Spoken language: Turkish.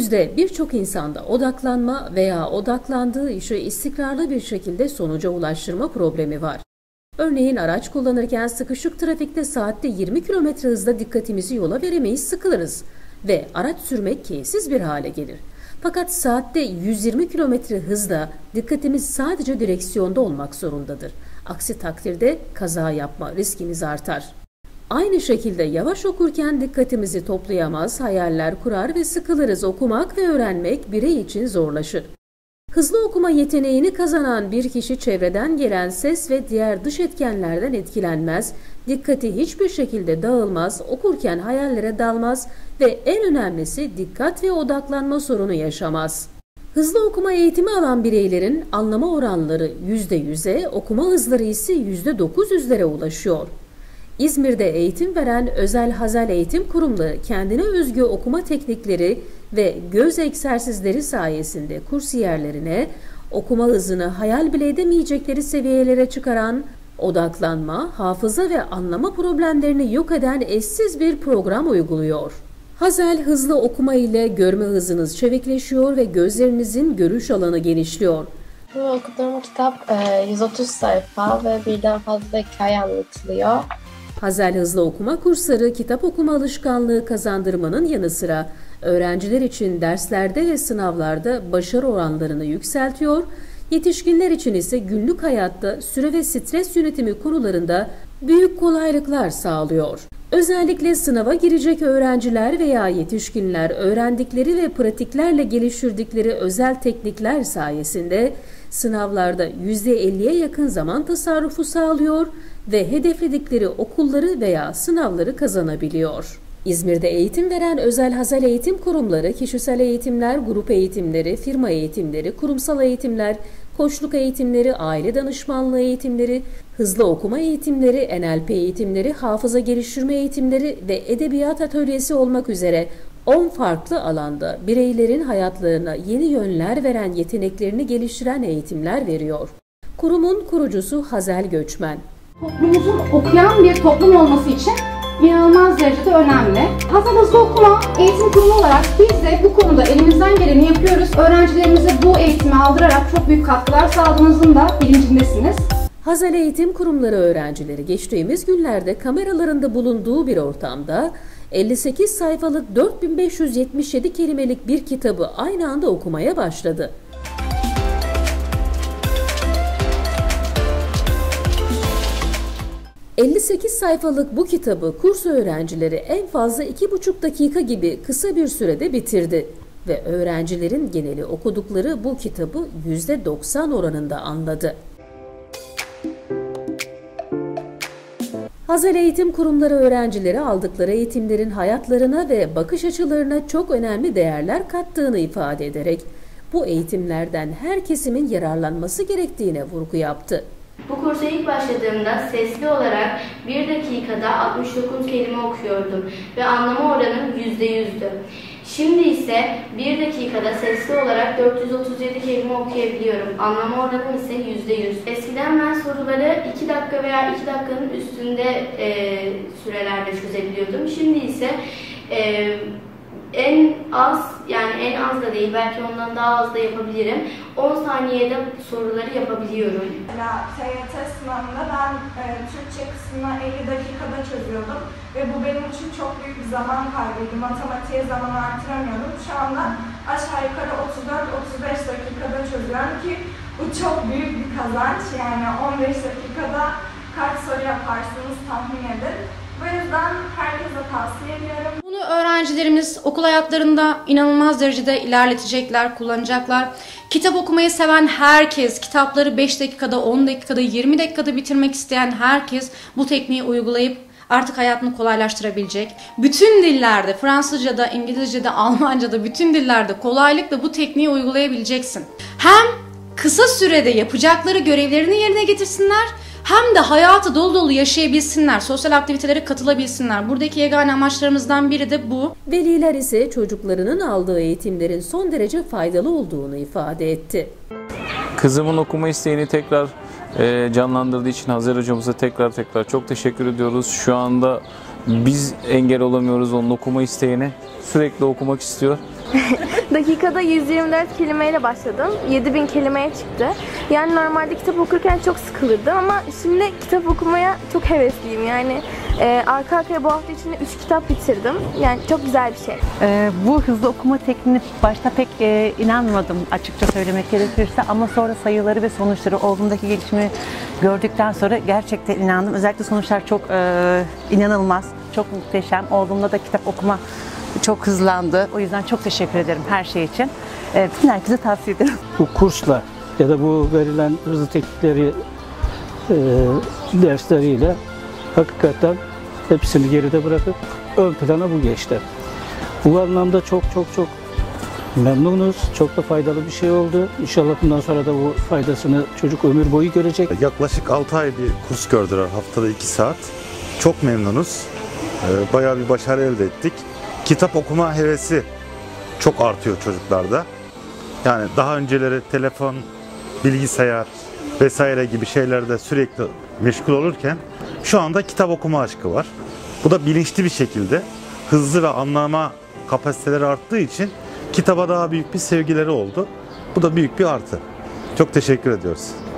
Günümüzde birçok insanda odaklanma veya odaklandığı işi istikrarlı bir şekilde sonuca ulaştırma problemi var. Örneğin araç kullanırken sıkışık trafikte saatte 20 km hızla dikkatimizi yola veremeyiz, sıkılırız ve araç sürmek keyifsiz bir hale gelir. Fakat saatte 120 km hızda dikkatimiz sadece direksiyonda olmak zorundadır. Aksi takdirde kaza yapma riskimiz artar. Aynı şekilde yavaş okurken dikkatimizi toplayamaz, hayaller kurar ve sıkılırız. Okumak ve öğrenmek birey için zorlaşır. Hızlı okuma yeteneğini kazanan bir kişi çevreden gelen ses ve diğer dış etkenlerden etkilenmez, dikkati hiçbir şekilde dağılmaz, okurken hayallere dalmaz ve en önemlisi dikkat ve odaklanma sorunu yaşamaz. Hızlı okuma eğitimi alan bireylerin anlama oranları %100'e, okuma hızları ise %900'lere ulaşıyor. İzmir'de eğitim veren Özel Hazel Eğitim Kurumları kendine özgü okuma teknikleri ve göz egzersizleri sayesinde kursiyerlerine okuma hızını hayal bile edemeyecekleri seviyelere çıkaran, odaklanma, hafıza ve anlama problemlerini yok eden eşsiz bir program uyguluyor. Hazel hızlı okuma ile görme hızınız çevikleşiyor ve gözlerinizin görüş alanı genişliyor. Bu okuduğum kitap 130 sayfa ve birden fazla hikaye anlatılıyor. Hazel hızlı okuma kursları kitap okuma alışkanlığı kazandırmanın yanı sıra öğrenciler için derslerde ve sınavlarda başarı oranlarını yükseltiyor, yetişkinler için ise günlük hayatta süre ve stres yönetimi konularında büyük kolaylıklar sağlıyor. Özellikle sınava girecek öğrenciler veya yetişkinler öğrendikleri ve pratiklerle geliştirdikleri özel teknikler sayesinde sınavlarda %50'ye yakın zaman tasarrufu sağlıyor ve hedefledikleri okulları veya sınavları kazanabiliyor. İzmir'de eğitim veren Özel Hazel Eğitim Kurumları, kişisel eğitimler, grup eğitimleri, firma eğitimleri, kurumsal eğitimler, koçluk eğitimleri, aile danışmanlığı eğitimleri, hızlı okuma eğitimleri, NLP eğitimleri, hafıza geliştirme eğitimleri ve edebiyat atölyesi olmak üzere 10 farklı alanda bireylerin hayatlarına yeni yönler veren yeteneklerini geliştiren eğitimler veriyor. Kurumun kurucusu Hazel Göçmen. Toplumumuzun okuyan bir toplum olması için inanılmaz derecede önemli. Hazel Hızlı Okuma Eğitim Kurumu olarak biz de bu konuda elimizden geleni yapıyoruz. Öğrencilerimize bu eğitimi aldırarak çok büyük katkılar sağladığımızın da bilincindesiniz. Hazel Eğitim Kurumları öğrencileri geçtiğimiz günlerde kameralarında bulunduğu bir ortamda 58 sayfalık 4577 kelimelik bir kitabı aynı anda okumaya başladı. ...58 sayfalık bu kitabı kurs öğrencileri en fazla 2,5 dakika gibi kısa bir sürede bitirdi ve öğrencilerin geneli okudukları bu kitabı %90 oranında anladı. Hazel Eğitim Kurumları öğrencileri aldıkları eğitimlerin hayatlarına ve bakış açılarına çok önemli değerler kattığını ifade ederek bu eğitimlerden her kesimin yararlanması gerektiğine vurgu yaptı. Bu kursa ilk başladığımda sesli olarak 1 dakikada 69 kelime okuyordum ve anlama oranım %100'dü. Şimdi ise 1 dakikada sesli olarak 437 kelime okuyabiliyorum. Anlama oranım ise %100. Eskiden ben soruları 2 dakika veya 2 dakikanın üstünde sürelerde çözebiliyordum. Şimdi ise en az, yani en az da değil, belki ondan daha az da yapabilirim. 10 saniyede soruları yapabiliyorum. TYT sınavında ben Türkçe kısmını 50 dakikada çözüyordum ve bu benim için çok büyük bir zaman kaybıydı. Matematiğe zaman artıramıyordum. Şu anda aşağı yukarı 34-35 dakikada çözüyorum ki bu çok büyük bir kazanç. Yani 15 dakikada kaç soru yaparsınız tahmin edin. Bu yüzden herkese tavsiye ediyorum. Bunu öğrencilerimiz okul hayatlarında inanılmaz derecede ilerletecekler, kullanacaklar. Kitap okumayı seven herkes, kitapları 5 dakikada, 10 dakikada, 20 dakikada bitirmek isteyen herkes bu tekniği uygulayıp artık hayatını kolaylaştırabilecek. Bütün dillerde, Fransızca'da, İngilizce'de, Almanca'da, bütün dillerde kolaylıkla bu tekniği uygulayabileceksin. Hem kısa sürede yapacakları görevlerini yerine getirsinler, hem de hayatı dolu dolu yaşayabilsinler, sosyal aktivitelere katılabilsinler. Buradaki yegane amaçlarımızdan biri de bu. Veliler ise çocuklarının aldığı eğitimlerin son derece faydalı olduğunu ifade etti. Kızımın okuma isteğini tekrar canlandırdığı için Hazel hocamıza tekrar çok teşekkür ediyoruz. Şu anda Biz engel olamıyoruz onun okuma isteğine. Sürekli okumak istiyor. Dakikada 124 kelimeyle başladım. 7000 kelimeye çıktı. Yani normalde kitap okurken çok sıkılırdım ama şimdi kitap okumaya çok hevesliyim. Yani arka arkaya bu hafta içinde 3 kitap bitirdim. Yani çok güzel bir şey. Bu hızlı okuma tekniğine başta pek inanmadım açıkça söylemek gerekirse, ama sonra sayıları ve sonuçları, oğlumdaki gelişimi gördükten sonra gerçekten inandım. Özellikle sonuçlar çok inanılmaz, çok muhteşem. Oğlumda da kitap okuma çok hızlandı. O yüzden çok teşekkür ederim her şey için. Bütün herkese tavsiye ederim. Bu kursla ya da bu verilen hızlı teknikleri dersleriyle hakikaten hepsini geride bırakıp ön plana bu geçti. Bu anlamda çok memnunuz. Çok da faydalı bir şey oldu. İnşallah bundan sonra da bu faydasını çocuk ömür boyu görecek. Yaklaşık 6 ay bir kurs gördüler. Haftada 2 saat. Çok memnunuz. Bayağı bir başarı elde ettik. Kitap okuma hevesi çok artıyor çocuklarda. Yani daha önceleri telefon, bilgisayar vesaire gibi şeylerde sürekli meşgul olurken şu anda kitap okuma aşkı var. Bu da bilinçli bir şekilde hızlı ve anlama kapasiteleri arttığı için kitaba daha büyük bir sevgileri oldu. Bu da büyük bir artı. Çok teşekkür ediyoruz.